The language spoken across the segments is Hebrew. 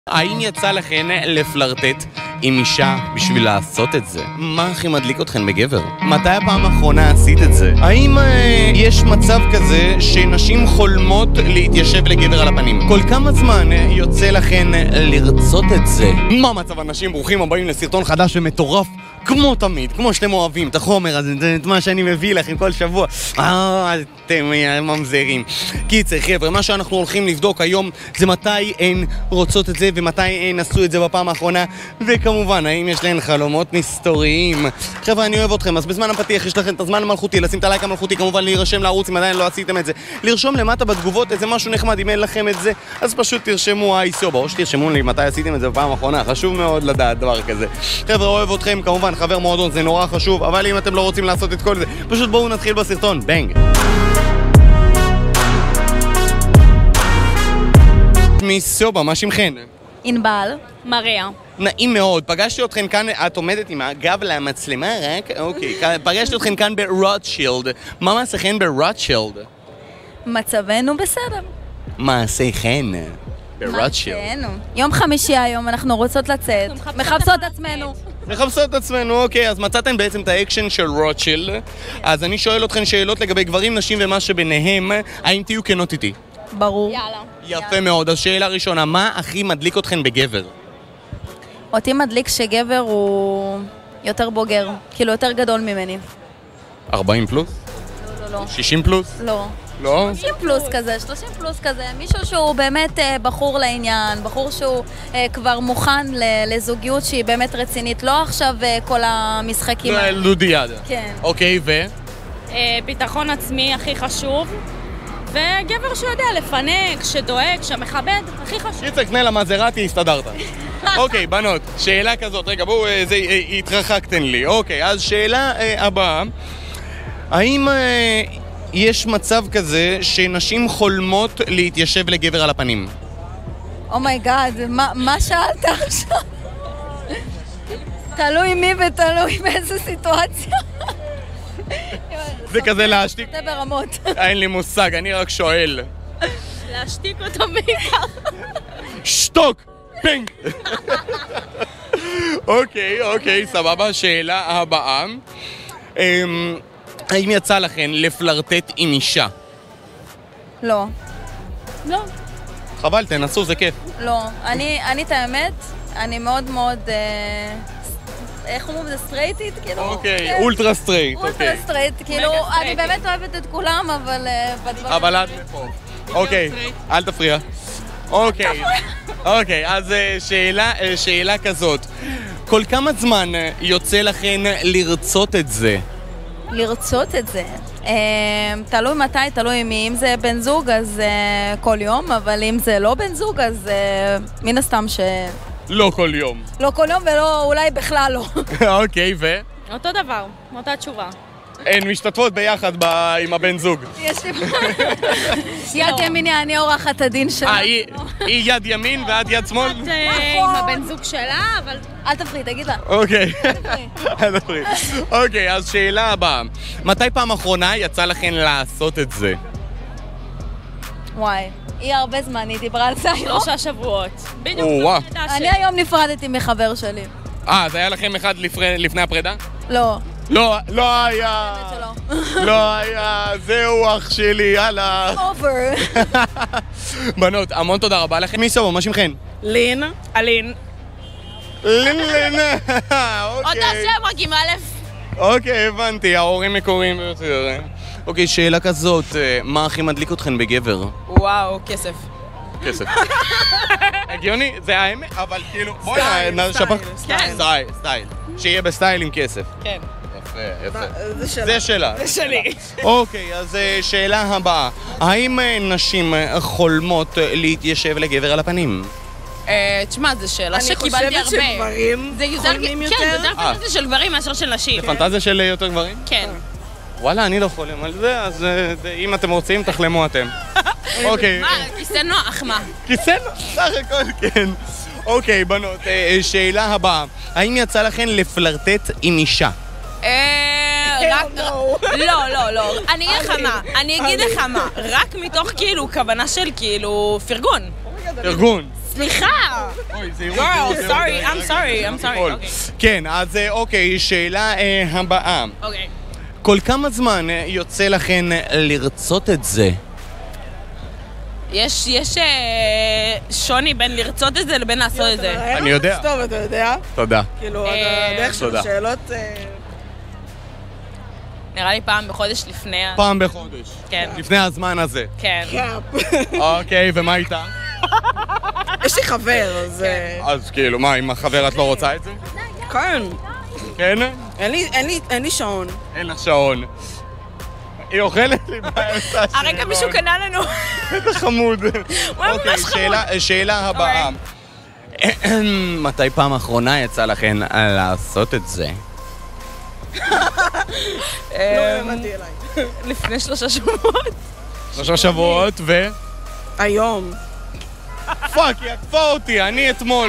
האם יצא לכן לפלרטט עם אישה בשביל לעשות את זה? מה הכי מדליק אתכן בגבר? מתי הפעם האחרונה עשית את זה? האם יש מצב כזה שנשים חולמות להתיישב לגבר על הפנים? כל כמה זמן יוצא לכן לרצות את זה? מה מצב אנשים? ברוכים הבאים לסרטון חדש ומטורף כמו תמיד, כמו שאתם אוהבים את החומר הזה, את מה שאני מביא לכם כל שבוע. אתם ממזרים. קיצר, חבר'ה, מה שאנחנו הולכים לבדוק היום זה מתי הן רוצות את זה ומתי הן עשו את זה בפעם האחרונה, וכמובן, האם יש להן חלומות מסתוריים. חבר'ה, אני אוהב אתכם, אז בזמן הפתיח יש לכם את הזמן המלכותי, לשים את הלייק המלכותי, כמובן להירשם לערוץ אם עדיין לא עשיתם את זה, לרשום למטה בתגובות איזה משהו נחמד, אם אין לכם את זה, אז פשוט תרשמו איסו, או שתרשמו לי מתי עשיתם את זה בפעם האחרונה, חשוב מאוד לדעת דבר כזה. חבר'ה, אוהב אתכם, כמובן, חבר מועדון, זה נורא חשוב, אבל אם אתם לא רוצים לעשות את כל זה, פשוט בואו נתחיל בסרטון, בנג. מסובה, מה שמכן? ענבל. מריה. נעים מאוד, פגשתי אתכן כאן, את עומדת עם הגב למצלמה רק? אוקיי, פגשתי אתכן כאן ברוטשילד. מה מעשיכן ברוטשילד? מצבנו בסדר. מעשיכן ברוטשילד. יום חמישי היום, אנחנו רוצות לצאת. מחפשות עצמנו. מחפשות את עצמנו, אוקיי, אז מצאתם בעצם את האקשן של רוטשילד. אז אני שואל אתכן שאלות לגבי גברים, נשים ומה שביניהם. האם תהיו כנות איתי? ברור. יאללה. יפה מאוד, אז שאלה ראשונה, מה הכי מדליק אתכן בגבר? אותי מדליק שגבר הוא יותר בוגר, כאילו יותר גדול ממני. 40 פלוס? לא. 60 פלוס? לא. לא? 30 פלוס כזה, 30 פלוס כזה, מישהו שהוא באמת בחור לעניין, בחור שהוא כבר מוכן לזוגיות שהיא באמת רצינית, לא עכשיו כל המשחקים האלה. לודיאדה. כן. אוקיי, ביטחון עצמי הכי חשוב, וגבר שיודע לפנק, שדואג, שמכבד, הכי חשוב. קיצר, קנה למזרטי, הסתדרת. אוקיי, בנות, שאלה כזאת, רגע, בואו, התרחקתן לי. אוקיי, אז שאלה הבאה, האם יש מצב כזה שנשים חולמות להתיישב לגבר על הפנים? אומייגאד, מה שאלת עכשיו? תלוי מי ותלוי באיזה סיטואציה. זה כזה להשתיק? זה ברמות. אין לי מושג, אני רק שואל. להשתיק אותו בעיקר. שתוק! פינג! אוקיי, סבבה, שאלה הבאה. האם יצא לכן לפלרטט עם אישה? לא. לא. חבל, תנסו, זה כיף. לא. אני את האמת, אני מאוד מאוד... איך אומרים? זה סטרייטית? כאילו... אוקיי, אולטרה סטרייט. אולטרה סטרייט, כאילו, אני באמת אוהבת את כולם, אבל... אבל את לפה. אוקיי, אל תפריע. אוקיי, אז שאלה כזאת. כל כמה זמן יוצא לכן לרצות את זה? לרצות את זה? תלוי מתי, תלוי מי. אם זה בן זוג, אז כל יום, אבל אם זה לא בן זוג, אז מן הסתם ש... לא כל יום. לא כל יום ולא, אולי בכלל לא. אוקיי, אותו דבר, אותה תשובה. הן משתתפות ביחד עם הבן זוג. יש לי... יד ימיני, אני עורכת הדין שלה. היא יד ימין ואת יד שמאל? את עם הבן זוג שלה, אבל... אל תפריד, תגיד לה. אוקיי. אל תפריד. אוקיי, אז שאלה הבאה. מתי פעם אחרונה יצא לכן לעשות את זה? וואי, היא הרבה זמן, היא דיברה על זה היום. 3 שבועות. בדיוק. אני היום נפרדתי מחבר שלי. אז היה לכם אחד לפני הפרידה? לא. לא היה. לא היה, זהו אח שלי, יאללה. אובר. בנות, המון תודה רבה לכם. מי סבו, מה שמכן? לין. אלין. לין. אותה שם רק עם א'. אוקיי, הבנתי, ההורים מקוריים ביותר. אוקיי, שאלה כזאת, מה הכי מדליק אתכן בגבר? וואו, כסף. כסף. הגיוני, זה האמת, אבל כאילו... סטייל. שיהיה בסטייל עם כסף. כן. יפה. זה שלה. זה שלי. אוקיי, אז שאלה הבאה. האם נשים חולמות להתיישב לגבר על הפנים? תשמע, זו שאלה שקיבלתי הרבה. אני חושבת שגברים חולמים יותר. כן, זה יותר פנטזיה של גברים מאשר של נשים. זה פנטזיה של יותר גברים? כן. וואלה, אני לא חולם על זה, אז אם אתם רוצים, תחלמו אתם. אוקיי. מה, כיסא נוח, מה? כיסא נוח, סך הכל, כן. אוקיי, בנות, שאלה הבאה. האם יצא לכן לפלרטט עם אישה? לא. אני אגיד לך מה. רק מתוך כאילו כוונה של כאילו פרגון. פרגון. סליחה! I'm sorry. כן, אז אוקיי, שאלה הבאה. אוקיי. כל כמה זמן יוצא לכן לרצות את זה? יש שוני בין לרצות את זה לבין לעשות את זה. אני יודע. טוב, אתה יודע. תודה. כאילו, הדרך של השאלות... נראה לי פעם בחודש לפני... פעם בחודש. כן. לפני הזמן הזה. כן. אוקיי, ומה איתה? יש לי חבר, אז... אז כאילו, מה, אם החבר את לא רוצה את זה? כן. כן? אין לי שעון. אין לך שעון. היא אוכלת לי באמצע. הרגע מישהו קנה לנו. איזה חמוד. הוא היה ממש חמוד. שאלה הבאה. מתי פעם אחרונה יצא לכן לעשות את זה? לא האמנתי אליי. לפני 3 שבועות. 3 שבועות ו... היום. פאק, היא עקפה אותי, אני אתמול.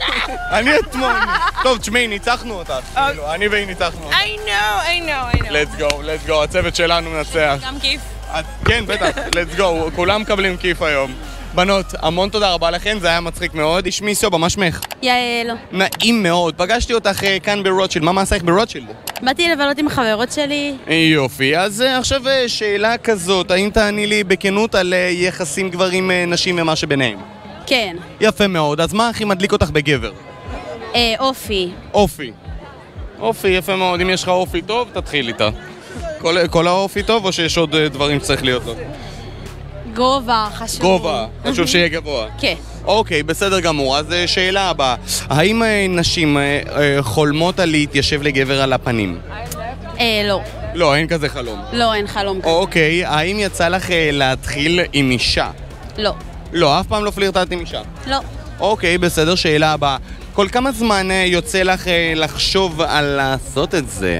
טוב, תשמעי, ניצחנו אותך. אני והיא ניצחנו אותך. I know. let's go, הצוות שלנו מנצח. גם כיף. כן, בטח, let's go, כולם מקבלים כיף היום. בנות, המון תודה רבה לכן, זה היה מצחיק מאוד. שמי סובה, מה שמך? יעל. נעים מאוד, פגשתי אותך כאן ברוטשילד, מה מעשייך ברוטשילד? באתי לבלות עם החברות שלי. יופי, אז עכשיו שאלה כזאת, האם תעני לי בכנות על יחסים גברים נשים ומה שביניהם? כן. יפה מאוד, אז מה הכי מדליק אותך בגבר? אופי. אופי, יפה מאוד, אם יש לך אופי טוב, תתחיל איתה. כל האופי טוב או שיש עוד דברים שצריך להיות לו? גובה, חשוב. גובה, חשוב שיהיה גבוה. כן. אוקיי, בסדר גמור, אז שאלה הבאה. האם נשים חולמות על להתיישב לגבר על הפנים? לא. לא, אין כזה חלום. לא, אין חלום כזה. אוקיי, האם יצא לך להתחיל עם אישה? לא. לא, אף פעם לא פלירטט עם אישה? לא. אוקיי, בסדר, שאלה הבאה. כל כמה זמן יוצא לך לחשוב על לעשות את זה?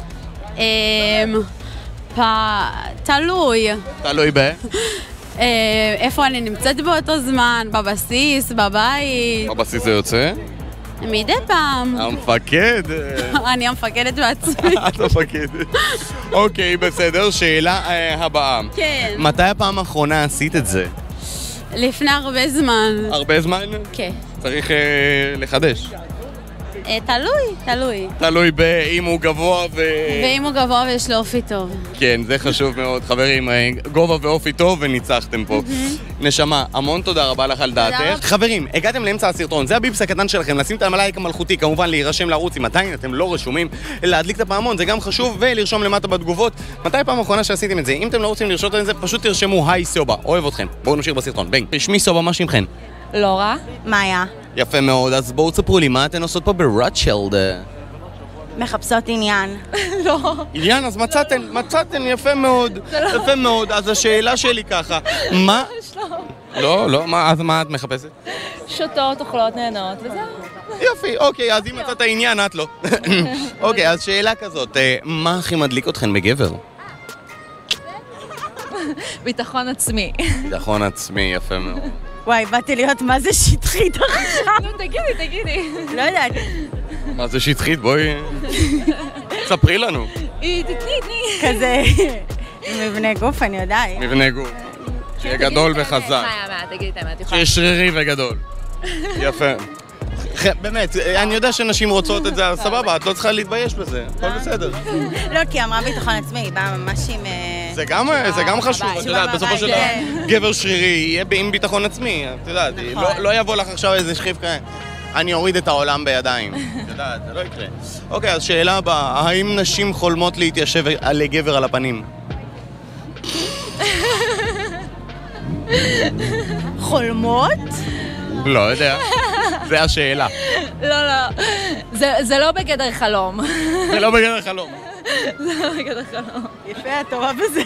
תלוי. תלוי ב? איפה אני נמצאת באותו זמן? בבסיס? בבית? בבסיס זה יוצא? מדי פעם. המפקד. אני המפקדת בעצמי. את המפקדת. אוקיי, בסדר, שאלה הבאה. כן. מתי הפעם האחרונה עשית את זה? לפני הרבה זמן. הרבה זמן? כן. צריך לחדש. תלוי. תלוי באם הוא גבוה ואם הוא גבוה ויש לו אופי טוב. כן, זה חשוב מאוד. חברים, גובה ואופי טוב וניצחתם פה. נשמה, המון תודה רבה לך על דעתך. חברים, הגעתם לאמצע הסרטון, זה הביפס הקטן שלכם, לשים את הלייק המלכותי, כמובן להירשם לערוץ אם עדיין אתם לא רשומים, להדליק את הפעמון, זה גם חשוב, ולרשום למטה בתגובות מתי פעם האחרונה שעשיתם את זה. אם אתם לא רוצים לרשום את זה, פשוט תרשמו היי סובה, אוהב אתכם. בואו נמשיך בסרטון. ביי. שמי סובה, מה שמכן? לורה. מאיה. יפה מאוד, אז בואו תספרו לי מה אתן עושות פה ברוטשילד. מחפשות עניין. לא. עניין, אז מצאתן, יפה מאוד. יפה מאוד, אז השאלה שלי ככה, מה? לא, אז מה את מחפשת? שותות, אוכלות, נהנות, וזהו. יופי, אוקיי, אז אם מצאת עניין, את לא. אוקיי, אז שאלה כזאת, מה הכי מדליק אתכן בגבר? ביטחון עצמי. ביטחון עצמי, יפה מאוד. וואי, באתי להיות מה זה שטחית עכשיו. נו, תגידי. לא יודעת. מה זה שטחית? בואי... ספרי לנו. תתני. כזה... מבנה גוף, אני יודעת. מבנה גוף. שיהיה גדול וחזק. מה, תגידי את האמת. שיהיה שרירי וגדול. יפה. באמת, אני יודע שנשים רוצות את זה, סבבה, את לא צריכה להתבייש בזה, הכל בסדר. לא, כי אמרה ביטחון עצמי, היא באה ממש עם... זה גם חשוב, את יודעת, בסופו של דבר, גבר שרירי יהיה עם ביטחון עצמי, את יודעת, לא יבוא לך עכשיו איזה שכיב כאלה. אני אוריד את העולם בידיים, את יודעת, זה לא יקרה. אוקיי, אז שאלה הבאה, האם נשים חולמות להתיישב לגבר על הפנים? חולמות? לא יודע, זה השאלה. לא, זה לא בגדר חלום. זה לא בגדר חלום. יפה, את טובה בזה.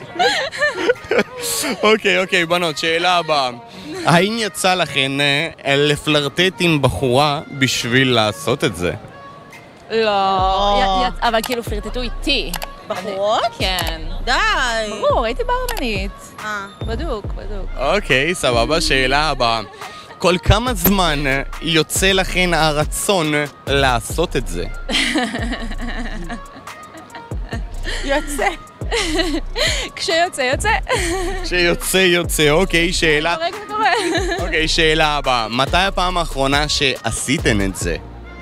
אוקיי, בנות, שאלה הבאה. האם יצא לכן לפלרטט עם בחורה בשביל לעשות את זה? לא, אבל כאילו פלרטטו איתי. בחורות? כן. די. ברור, הייתי ברמנית. בדוק. אוקיי, סבבה, שאלה הבאה. כל כמה זמן יוצא לכן הרצון לעשות את זה? יוצא. כשיוצא, יוצא. כשיוצא, יוצא. אוקיי, שאלה... רגע זה קורה. אוקיי, שאלה הבאה. מתי הפעם האחרונה שעשיתן את זה?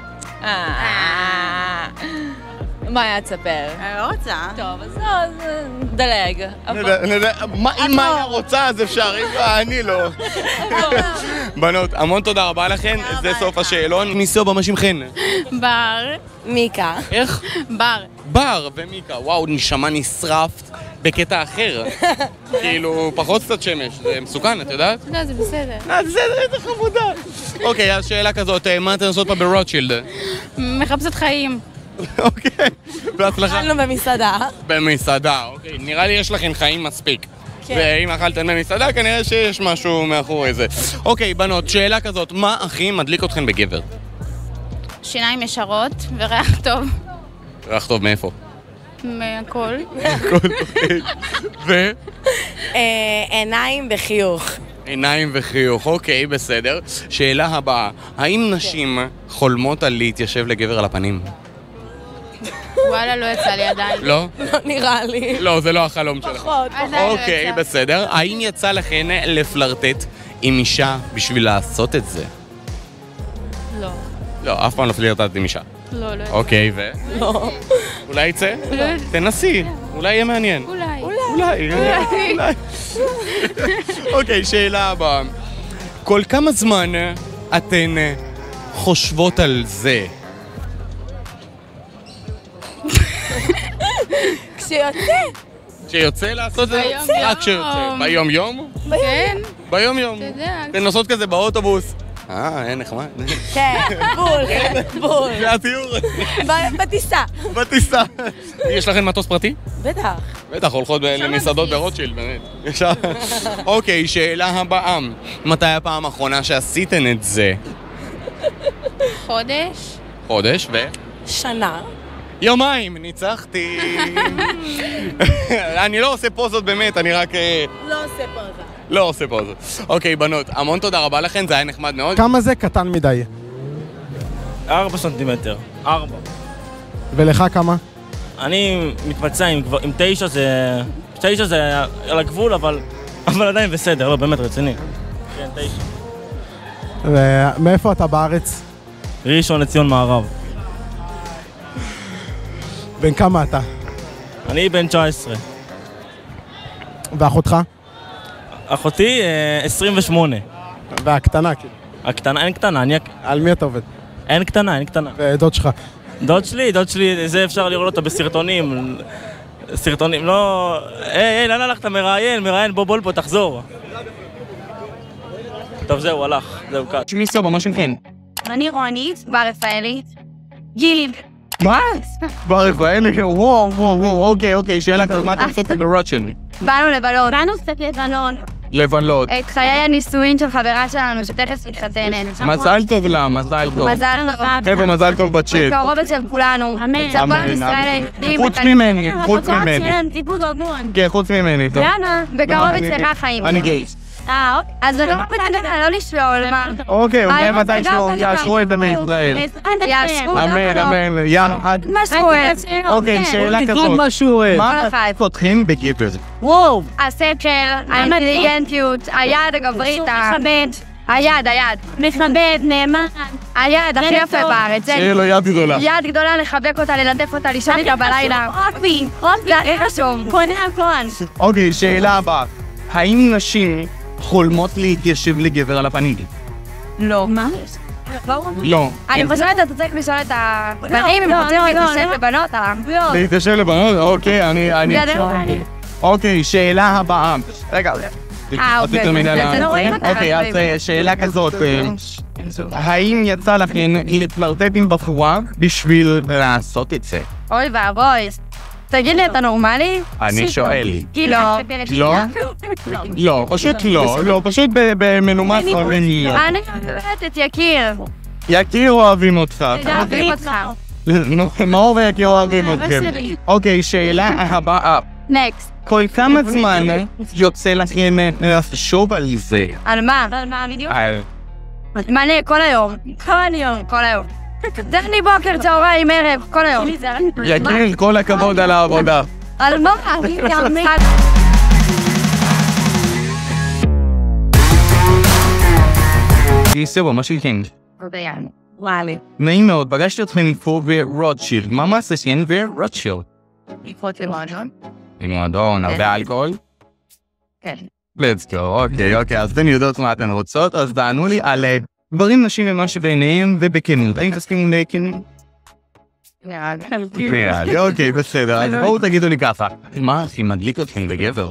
מה היה תספר? אני לא רוצה. טוב, אז דלג. אם היה רוצה, אז אפשר. אני לא. בנות, המון תודה רבה לכן. זה סוף השאלון. מיסו מה שמכן? בר. מיקה. איך? בר. בר ומיקה. וואו, נשמה נשרפת בקטע אחר. כאילו, פחות קצת שמש. זה מסוכן, את יודעת? לא, זה בסדר. בסדר, איזה חמודה. אוקיי, אז שאלה כזאת, מה אתן עושות פה ברוטשילד? מחפשת חיים. אוקיי, בהצלחה. אכלנו במסעדה. במסעדה, אוקיי. נראה לי יש לכם חיים מספיק. ואם אכלתן במסעדה, כנראה שיש משהו מאחורי זה. אוקיי, בנות, שאלה כזאת, מה הכי מדליק אתכן בגבר? שיניים ישרות וריח טוב. ריח טוב מאיפה? מהכל. ו? עיניים בחיוך. עיניים וחיוך, אוקיי, בסדר. שאלה הבאה, האם נשים חולמות על להתיישב לגבר על הפנים? וואלה, לא יצא לי עדיין. לא? לא נראה לי. לא, זה לא החלום שלך. פחות. אוקיי, בסדר. האם יצא לכן לפלרטט עם אישה בשביל לעשות את זה? לא. לא, אף פעם לא פלירטטת עם אישה. לא, לא יצא. אוקיי, ו? לא. אולי יצא? לא. תנסי, אולי יהיה מעניין. אולי. אולי. אוקיי, שאלה הבאה. כל כמה זמן אתן חושבות על זה? כשיוצא. כשיוצא לעשות את זה? ביום-יום. רק כשיוצא. ביום-יום? כן? ביום-יום. אתה יודע. אתן נוסעות כזה באוטובוס. נחמד. כן, בול. זה התיאור. בטיסה. בטיסה. יש לכם מטוס פרטי? בטח. בטח, הולכות למסעדות ברוטשילד, באמת. אוקיי, שאלה הבאה. מתי הפעם האחרונה שעשיתן את זה? חודש? חודש, שנה. יומיים, ניצחתי. אני לא עושה פוזות באמת, אני רק... לא עושה פוזה. לא עושה פוזות. אוקיי, בנות, המון תודה רבה לכן, זה היה נחמד מאוד. כמה זה קטן מדי? 4 סנטימטר. 4. ולך כמה? אני מתמצא עם 9 זה... 9 זה על הגבול, אבל עדיין בסדר, לא, באמת רציני. כן, 9. ומאיפה אתה בארץ? ראשון לציון מערב. בן כמה אתה? אני בן 19. ואחותך? אחותי 28. והקטנה, כאילו. הקטנה, אין קטנה, אני... על מי אתה עובד? אין קטנה. ודוד שלך. דוד שלי, זה אפשר לראות אותה בסרטונים. סרטונים, לא... היי, לאן הלכת? מראיין, בוא פה, תחזור. טוב, זהו, הלך. זהו, קאט. מיסו, מה שמכן? אני רונית, בר רפאלי. גיל. מה? בר רפאלי? וואו, אוקיי, שאלה כזאת, מה אתה עושה ברוטשילד? באנו לבלות. באנו קצת לבלון. לבלות. את חיי הנישואין של חברה שלנו שתכף מתחתנת. מזל טוב לה, מזל טוב. מזל טוב. חבר'ה, מזל טוב בצ'יט. בקרוב אצל כולנו. אמן. אצל כל ישראל. חוץ ממני, חוץ ממני. טיפול גבון. כן, חוץ ממני, טוב. יאללה, בקרוב אצלך חיים. אני גייס. אז זה לא בטח, לא לשלול, מה? אוקיי, אולי מתי יאשרו את זה בישראל. יאשרו. אמן, יאללה. משהו. אוקיי, שאלה כזאת. מה פותחים בגבר? וואו. השכל, האינטליגנטיות, היד הגברית, היד. מכבד, נאמן. היד הכי יפה בארץ. שיהיה לו יד גדולה. יד גדולה, לחבק אותה, ללטף אותה, לישון איתה בלילה. זה הכי חשוב. קונה הכל. אוקיי, שאלה הבאה. האם נשים חולמות להתיישב לגבר על הפנים? לא. מה? לא. אני חושבת שאתה צריך לשאול את הבנים אם רוצים להתיישב לבנות. להתיישב לבנות? אוקיי, אני... אוקיי, שאלה הבאה. רגע, אוקיי, אז שאלה כזאת. האם יצא לכן לפלרטט עם בחורה בשביל לעשות את זה? אוי ואבוי. תגיד לי, אתה נורמלי? אני שואל. כאילו. לא? לא, פשוט לא, פשוט במנומס אוהבים. אני אוהבת את יקיר. יקיר אוהבים אותך. אוהבים אותך. מאור ויקיר אוהבים אתכם. אוקיי, שאלה הבאה. נקסט. כל כמה זמן יוצא לכם לחשוב על זה? על מה? על מה בדיוק? מלא, כל היום. כל היום. תכני בוקר, צהריים, ערב, כל היום. יקיר, כל הכבוד על העבודה. על מה? אני אעמד. סבבה, מה שלכם? וואלי. נעים מאוד, פגשתי אתכם פה ברוטשילד. מה מעשיין ברוטשילד? לקפוץ למועדון? במועדון, הרבה אלכוהול? כן. let's go, אוקיי, אז אתן יודעות מה אתן רוצות, אז תענו לי על דברים נשים ומה שביניהם ובכנות. האם תסכימו לכנות? נראה לי, אוקיי, בסדר, אז בואו תגידו לי ככה. מה הכי מדליק אתכם בגבר?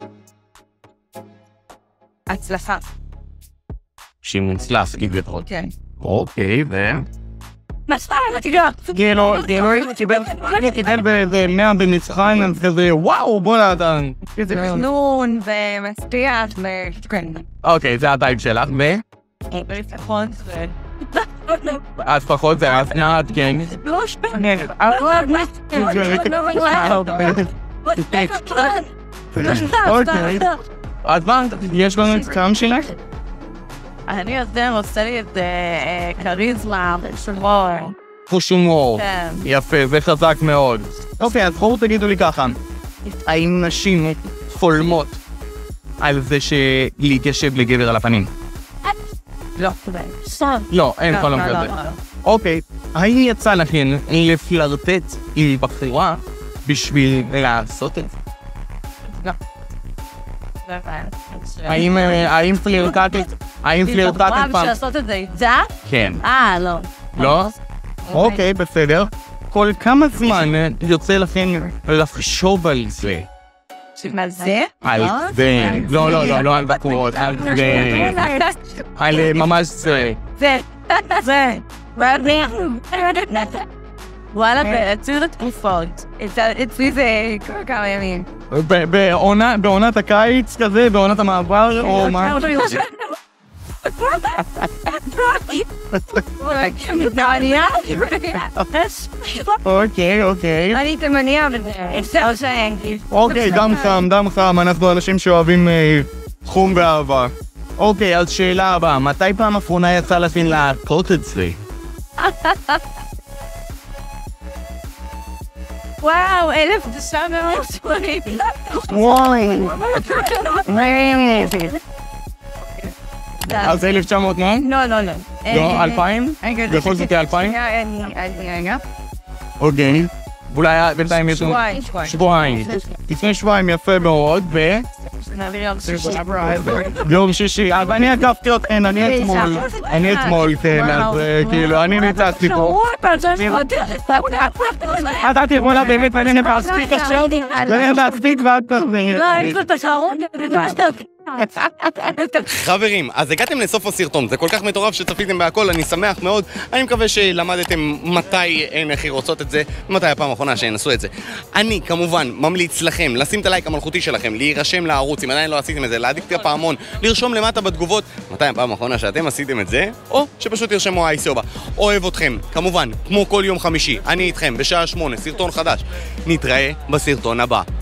הצלחה. שמוצלח, גברות. כן. אוקיי, ו... מספר, תיגע. כאילו, קיבל באיזה 100 במצרים, אז כזה, וואו, בוא נתן. נון ומספיח וכן. אוקיי, זה הטייפ שלך, ו... לפחות ו... אז פחות זה הסנעת, כן. לא שפק. אוקיי. אז מה, יש לנו את סתם שלך? אני עושה לי את כריזמה ושומור. חושומור. כן. יפה, זה חזק מאוד. אוקיי, אז בואו תגידו לי ככה. האם נשים חולמות על זה להתיישב לגבר על הפנים? לא. לא, אין חלום כזה. אוקיי, האם יצא לכן לפלרטט עם בחורה בשביל לעשות את זה? לא. האם פלירטטת פעם? בשביל לעשות את זה איתה? כן. לא. לא? אוקיי, בסדר. כל כמה זמן יוצא לכן לחשוב על זה? על זה? על זה. לא על בחורות, על זה. על ממש זה. זה. וואלה, בעצור התקופות. אצלי זה כמה ימים. בעונת הקיץ כזה, בעונת המעבר, או מה? אוקיי. אני תימניה וזה. אוקיי, דם חם, אנחנו אנשים שאוהבים חום ואהבה. אוקיי, אז שאלה הבאה, מתי פעם אחרונה יצא לכן לעשות את זה? וואו, 1980. וואי. אז 1900 מה? לא. לא, 2000? בכל זאת 2000? רגע. אוקיי. אולי בינתיים יש לנו... שבועיים. לפני שבועיים יפה מאוד, ו... יום שישי. אז אני עקבתי אתכן, אני אתמול, כן, אז כאילו, אני ניצחתי פה. אתה תרמונה באמת, ואני נבאספיק עכשיו. ואני נבאספיק ועד כזה. לא, יש לו תחרות. חברים, אז הגעתם לסוף הסרטון, זה כל כך מטורף שצפיתם בהכל, אני שמח מאוד. אני מקווה שלמדתם מתי הן הכי רוצות את זה, ומתי הפעם האחרונה שהן עשו את זה. אני כמובן ממליץ לכם לשים את הלייק המלכותי שלכם, להירשם לערוץ אם עדיין לא עשיתם את זה, להדליק את הפעמון, לרשום למטה בתגובות מתי הפעם האחרונה שאתם עשיתם את זה, או שפשוט תרשמו היי סובה. אוהב אתכם, כמובן, כמו כל יום חמישי, אני איתכם בשעה 8, סרטון חדש. נתראה בסרטון הבא.